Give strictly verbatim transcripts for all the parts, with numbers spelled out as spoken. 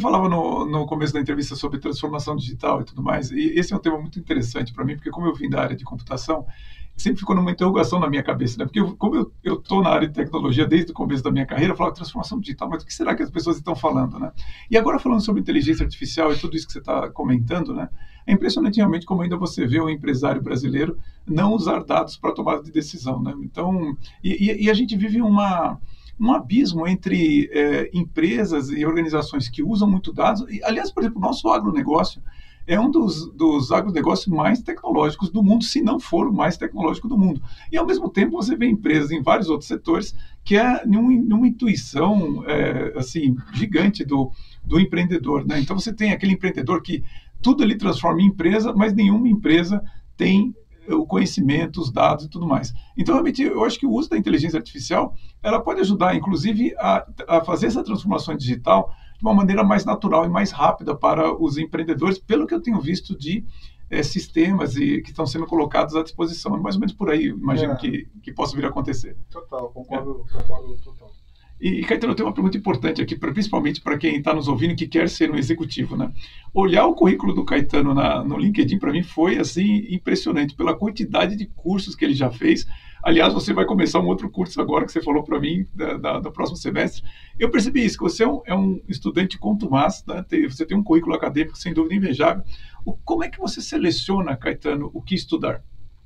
falava no, no começo da entrevista sobre transformação digital e tudo mais, e esse é um tema muito interessante para mim, porque como eu vim da área de computação, sempre ficou numa interrogação na minha cabeça, né? Porque eu, como eu estou na área de tecnologia desde o começo da minha carreira, eu falava transformação digital, mas o que será que as pessoas estão falando, né? E agora falando sobre inteligência artificial e tudo isso que você está comentando, né? É impressionante realmente como ainda você vê o empresário brasileiro não usar dados para tomada de decisão, né? Então, e, e, e a gente vive uma um abismo entre é, empresas e organizações que usam muito dados. E, aliás, por exemplo, o nosso agronegócio é um dos, dos agronegócios mais tecnológicos do mundo, se não for o mais tecnológico do mundo. E, ao mesmo tempo, você vê empresas em vários outros setores que é numa, numa intuição é, assim, gigante do, do empreendedor, né? Então, você tem aquele empreendedor que tudo ele transforma em empresa, mas nenhuma empresa tem o conhecimento, os dados e tudo mais. Então, realmente, eu acho que o uso da inteligência artificial, ela pode ajudar, inclusive, a, a fazer essa transformação digital de uma maneira mais natural e mais rápida para os empreendedores, pelo que eu tenho visto de é, sistemas e, que estão sendo colocados à disposição. É mais ou menos por aí, imagino, é. que, que possa vir a acontecer. Total, concordo, é. concordo total. E, Caetano, eu tenho uma pergunta importante aqui, pra, principalmente para quem está nos ouvindo e que quer ser um executivo, né? Olhar o currículo do Caetano na, no LinkedIn, para mim, foi assim impressionante, pela quantidade de cursos que ele já fez. Aliás, você vai começar um outro curso agora, que você falou para mim, da, da, do próximo semestre. Eu percebi isso, que você é um, é um estudante contumaz, né? Tem, você tem um currículo acadêmico, sem dúvida, invejável. O, como é que você seleciona, Caetano, o que estudar?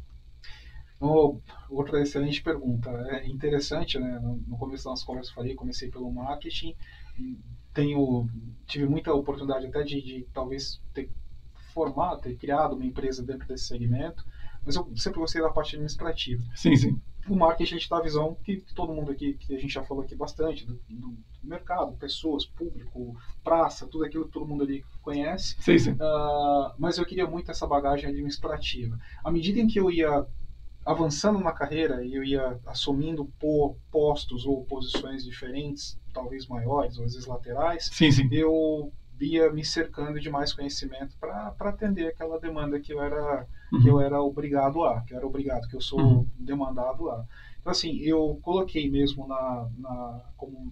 Oh, outra excelente pergunta. É interessante, né? No começo da nossa conversa eu falei, comecei pelo marketing, tenho, tive muita oportunidade até de, de talvez ter formado, ter criado uma empresa dentro desse segmento, mas eu sempre gostei da parte administrativa. Sim, sim. O marketing a gente dá a visão que todo mundo aqui, que a gente já falou aqui bastante, do, do mercado, pessoas, público, praça, tudo aquilo que todo mundo ali conhece. Sim, sim. Uh, mas eu queria muito essa bagagem administrativa. À medida em que eu ia avançando na carreira e eu ia assumindo postos ou posições diferentes, talvez maiores ou às vezes laterais, sim, sim. eu ia me cercando de mais conhecimento para atender aquela demanda que eu era uhum. que eu era obrigado a, que eu era obrigado, que eu sou uhum. demandado a. Então assim, eu coloquei mesmo na, na como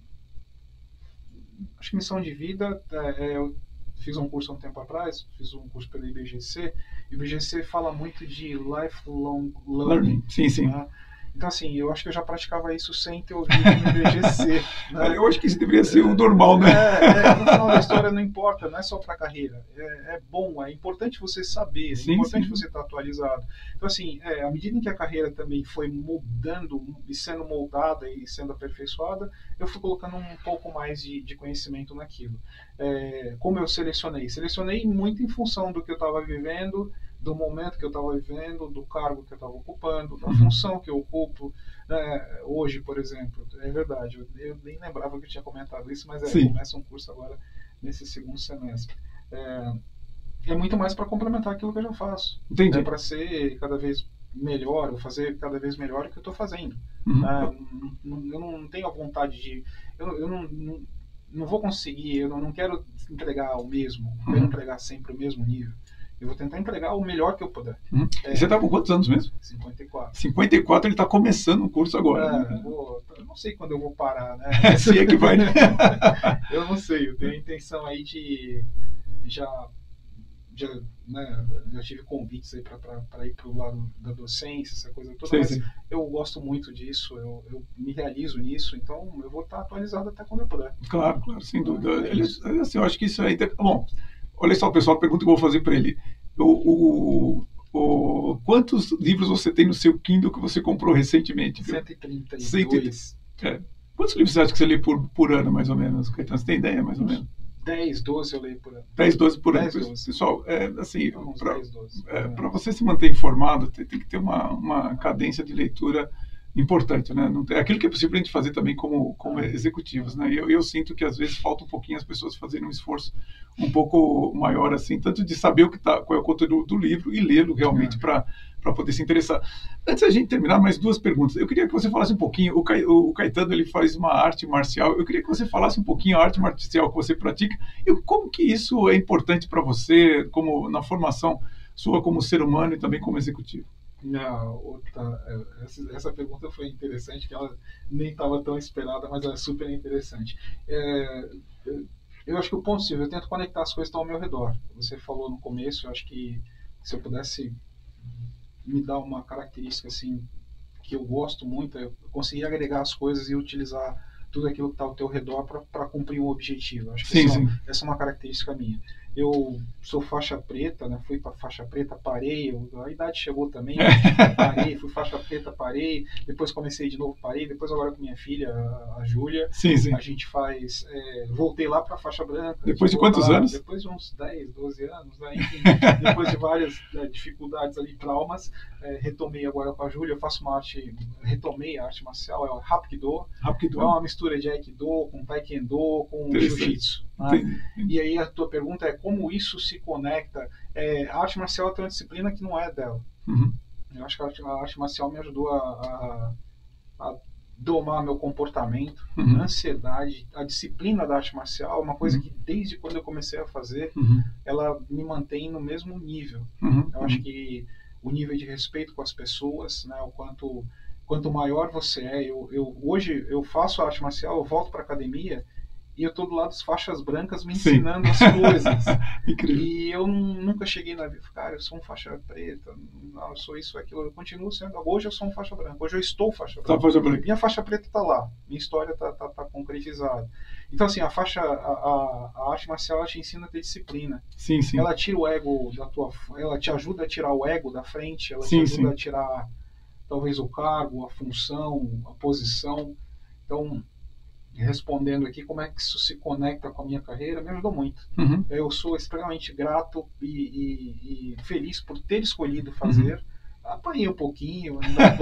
acho que missão de vida, é, eu fiz um curso há um tempo atrás, fiz um curso pelo I B G C, e o I B G C fala muito de lifelong learning. learning. Sim, sim. Né? Então, assim, eu acho que eu já praticava isso sem ter ouvido no I B G C. Né? Eu acho que isso deveria ser o normal, né? É, é, no final da história não importa, não é só para a carreira. É, é bom, é importante você saber, é sim, importante sim. você estar atualizado. Então, assim, é, à medida em que a carreira também foi mudando e sendo moldada e sendo aperfeiçoada, eu fui colocando um pouco mais de, de conhecimento naquilo. É, como eu selecionei? Selecionei muito em função do que eu estava vivendo, do momento que eu estava vivendo, do cargo que eu estava ocupando, da uhum. função que eu ocupo. Né? Hoje, por exemplo, é verdade, eu, eu nem lembrava que eu tinha comentado isso, mas é, começa um curso agora nesse segundo semestre. É, é muito mais para complementar aquilo que eu já faço. Entendi. É para ser cada vez melhor, ou fazer cada vez melhor o que eu estou fazendo. Uhum. É, eu não tenho a vontade de... Eu, eu não, não, não vou conseguir, eu não, não quero entregar o mesmo, não quero uhum. entregar sempre o mesmo nível. Eu vou tentar entregar o melhor que eu puder. Uhum. É, e você está com quantos anos mesmo? cinquenta e quatro. cinquenta e quatro, ele está começando o um curso agora. É, né? vou, eu não sei quando eu vou parar, né? Assim é que vai, né? Eu não sei, eu tenho a intenção aí de já, já, né, já tive convites aí para ir para o lado da docência, essa coisa toda, sim, mas sim. eu gosto muito disso, eu, eu me realizo nisso, então eu vou estar atualizado até quando eu puder. Claro, claro, sem dúvida. Ele, assim, eu acho que isso aí... Bom, olha só, pessoal, a pergunta que eu vou fazer para ele. O, o, o, quantos livros você tem no seu Kindle que você comprou recentemente? cento e trinta e dois. cento e trinta. É. Quantos livros você acha que você lê por, por ano, mais ou menos, Caetano? Você tem ideia, mais ou menos? dez, doze eu leio por ano. dez, doze por ano. dez, doze. Pessoal, é, assim, para é, você se manter informado, tem, tem que ter uma, uma cadência de leitura importante, né? Não tem, aquilo que é possível a gente fazer também como, como executivos, né? Eu, eu sinto que às vezes falta um pouquinho as pessoas fazerem um esforço um pouco maior, assim, tanto de saber o que tá, qual é o conteúdo do livro e lê-lo realmente para para poder se interessar. Antes da gente terminar, mais duas perguntas. Eu queria que você falasse um pouquinho, o, Ca, o Caetano, ele faz uma arte marcial, eu queria que você falasse um pouquinho a arte marcial que você pratica e como que isso é importante para você, como na formação sua como ser humano e também como executivo. Não, outra, essa, essa pergunta foi interessante, que ela nem estava tão esperada, mas ela é super interessante. É, Eu acho que o ponto, Silvio, eu tento conectar as coisas que estão ao meu redor. Você falou no começo, eu acho que se eu pudesse me dar uma característica assim que eu gosto muito, é conseguir agregar as coisas e utilizar tudo aquilo que está ao teu redor para cumprir um objetivo. Acho que Sim, essa, sim. essa é uma característica minha. Eu sou faixa preta, né? Fui para faixa preta, parei, eu, a idade chegou também, parei, fui faixa preta, parei, depois comecei de novo, parei, depois agora com minha filha, a, a Júlia, Sim, sim. a gente faz, é, voltei lá para faixa branca. Depois de quantos lá, anos? Depois de uns dez, doze anos, né? Enfim, depois de várias né, dificuldades ali, traumas, é, retomei agora com a Júlia, eu faço uma arte, retomei a arte marcial, é o Hapkido, Hapkido. é uma mistura de Aikido com Taekwondo, com Jiu-Jitsu. Né? E aí a tua pergunta é como isso se conecta. É, a arte marcial tem uma disciplina que não é dela. Uhum. Eu acho que a arte, a arte marcial me ajudou a, a, a domar meu comportamento, uhum. a ansiedade. A disciplina da arte marcial é uma coisa uhum. que desde quando eu comecei a fazer, uhum. ela me mantém no mesmo nível. Uhum. Eu acho que o nível de respeito com as pessoas, né, o quanto, quanto maior você é. Eu, eu, hoje eu faço arte marcial, eu volto para a academia e eu tô do lado das faixas brancas me ensinando Sim. as coisas. E eu nunca cheguei na vida, cara, eu sou um faixa preta, não, eu sou isso, aquilo, eu continuo sendo, hoje eu sou um faixa branca, hoje eu estou faixa branca. Tá, faixa branca. Minha faixa preta tá lá, minha história tá, tá, tá concretizada. Então assim, a faixa, a, a, a arte marcial ela te ensina a ter disciplina. Sim, sim. Ela tira o ego da tua, ela te ajuda a tirar o ego da frente, ela sim, te ajuda sim. a tirar talvez o cargo, a função, a posição. Então, respondendo aqui como é que isso se conecta com a minha carreira, me ajudou muito. Uhum. Eu sou extremamente grato e, e, e feliz por ter escolhido fazer. Uhum. Apanhei um pouquinho,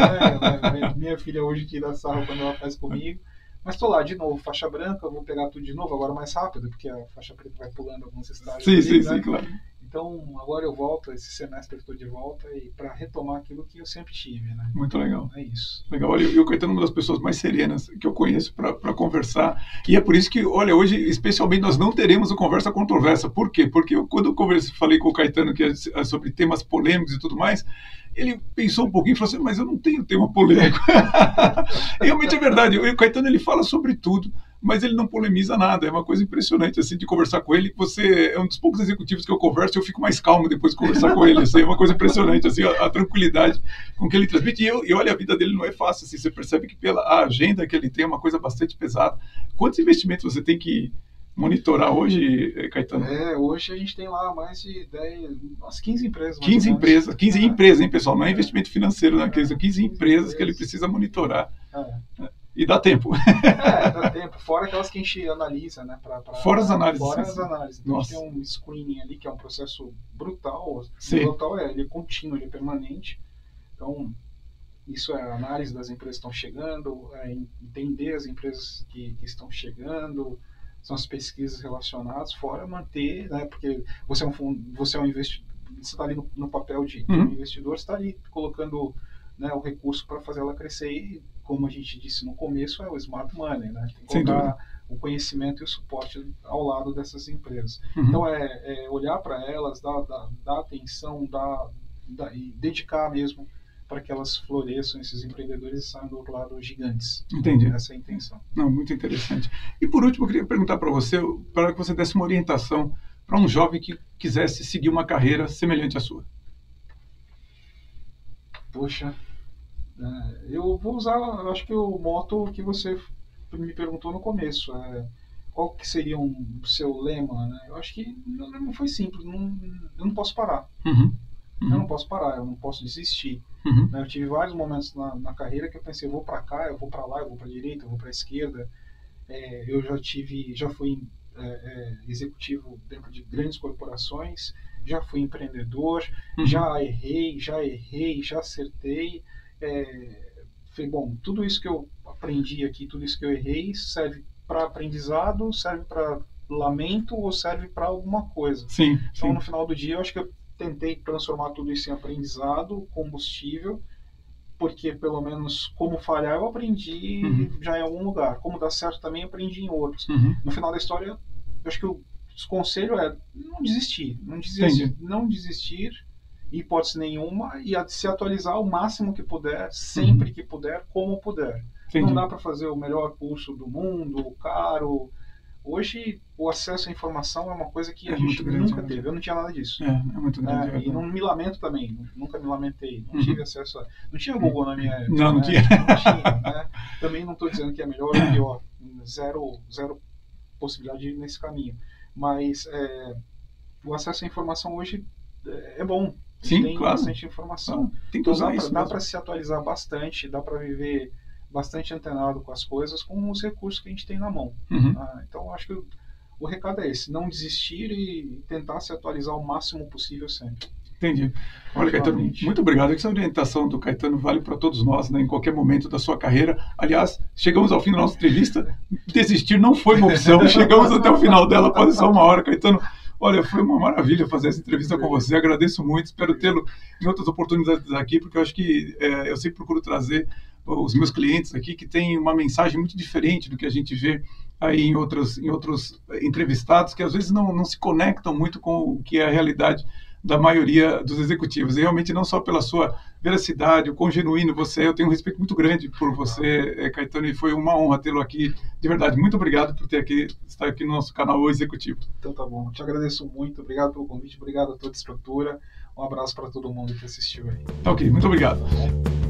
né? Minha filha hoje tira sarro quando ela faz comigo, mas estou lá de novo, faixa branca, vou pegar tudo de novo, agora mais rápido, porque a faixa preta vai pulando alguns estágios. Sim, ali, sim, né? sim, claro. Então, agora eu volto, esse semestre eu estou de volta e para retomar aquilo que eu sempre tive, né? Muito legal. É isso. Legal. Olha, e o Caetano é uma das pessoas mais serenas que eu conheço para conversar. E é por isso que, olha, hoje, especialmente, nós não teremos o Conversa Controversa. Por quê? Porque eu, quando eu conversei, falei com o Caetano que é sobre temas polêmicos e tudo mais, ele pensou um pouquinho e falou assim, mas eu não tenho tema polêmico. Realmente é verdade. O Caetano, ele fala sobre tudo, mas ele não polemiza nada. É uma coisa impressionante, assim, de conversar com ele. Você é um dos poucos executivos que eu converso e eu fico mais calmo depois de conversar com ele. Assim, é uma coisa impressionante, assim, a, a tranquilidade com que ele transmite. E, eu, e olha, a vida dele não é fácil, assim. Você percebe que pela a agenda que ele tem é uma coisa bastante pesada. Quantos investimentos você tem que monitorar hoje, Caetano? É, hoje a gente tem lá mais de dez, umas quinze empresas. quinze empresas, quinze é. empresas, hein, pessoal? Não é investimento financeiro, não. É. São quinze empresas que ele precisa monitorar. É. E dá tempo. É, dá tempo. Fora aquelas que a gente analisa, né? Pra, pra, fora as análises. Fora as análises. Então, Nossa. A gente tem um screening ali, que é um processo brutal. Sim. Brutal é, ele é contínuo, ele é permanente. Então, isso é a análise das empresas que estão chegando, é entender as empresas que, que estão chegando, são as pesquisas relacionadas, fora manter, né? Porque você é um fundo, você é um investidor, você está ali no, no papel de, de uhum. um investidor, você está ali colocando, né, o recurso para fazer ela crescer e, como a gente disse no começo, é o smart money, né? Tem que colocar o conhecimento e o suporte ao lado dessas empresas. Uhum. Então é, é olhar para elas, dar, dar, dar atenção, dar, dar, e dedicar mesmo para que elas floresçam, esses empreendedores, e saiam do outro lado gigantes. Entendi. Essa é a intenção. Não, muito interessante. E por último, eu queria perguntar para você, para que você desse uma orientação para um jovem que quisesse seguir uma carreira semelhante à sua. Poxa, é, eu vou usar, eu acho que o moto que você me perguntou no começo, é, qual que seria o um, seu lema, né? Eu acho que não foi simples, não, eu não posso parar. Uhum. Uhum. Eu não posso parar, eu não posso desistir. Uhum. Eu tive vários momentos na, na carreira que eu pensei, eu vou para cá, eu vou para lá, eu vou para direita, eu vou para esquerda. É, eu já tive, já fui é, é, executivo dentro de grandes corporações, já fui empreendedor, uhum. já errei, já errei, já acertei. É, foi bom. Tudo isso que eu aprendi aqui, tudo isso que eu errei, serve para aprendizado, serve para lamento ou serve para alguma coisa. Sim, então, sim. no final do dia, eu acho que eu tentei transformar tudo isso em aprendizado, combustível, porque pelo menos como falhar eu aprendi uhum. já em algum lugar, como dar certo também aprendi em outros. Uhum. No final da história, eu acho que o conselho é não desistir, não desistir, não desistir, hipótese nenhuma, e se atualizar o máximo que puder, sempre uhum. que puder, como puder. Entendi. Não dá para fazer o melhor curso do mundo, caro, Hoje, o acesso à informação é uma coisa que a É gente muito grande, nunca né? teve. Eu não tinha nada disso. É, é muito grande. Né? É E não me lamento também, nunca me lamentei. Não Uhum. tive acesso a. Não tinha Google na minha época. Não, não né? tinha. Não tinha, né? Também não estou dizendo que é melhor ou pior. Zero, zero possibilidade nesse caminho. Mas é, o acesso à informação hoje é, é bom. Sim, tem claro. bastante informação. Ah, tem que então usar dá isso pra, dá mesmo. para se atualizar bastante, dá para viver bastante antenado com as coisas, com os recursos que a gente tem na mão. Uhum. Ah, então acho que o, o recado é esse, não desistir e tentar se atualizar o máximo possível sempre. Entendi. Olha, Caetano, muito obrigado. Essa orientação do Caetano vale para todos nós, né, em qualquer momento da sua carreira. Aliás, chegamos ao fim da nossa entrevista. Desistir não foi uma opção. Chegamos até o final dela, quase só uma hora. Caetano, olha, foi uma maravilha fazer essa entrevista com você. Agradeço muito. Espero tê-lo em outras oportunidades aqui, porque eu acho que é, eu sempre procuro trazer os meus clientes aqui que têm uma mensagem muito diferente do que a gente vê aí em outros, em outros entrevistados, que às vezes não, não se conectam muito com o que é a realidade da maioria dos executivos. E realmente não só pela sua veracidade, o quão genuíno você é, eu tenho um respeito muito grande por você, Caetano, e foi uma honra tê-lo aqui. De verdade, muito obrigado por ter aqui, estar aqui no nosso canal O Executivo. Então tá bom, te agradeço muito, obrigado pelo convite, obrigado a toda a estrutura, um abraço para todo mundo que assistiu aí. Tá ok, muito obrigado.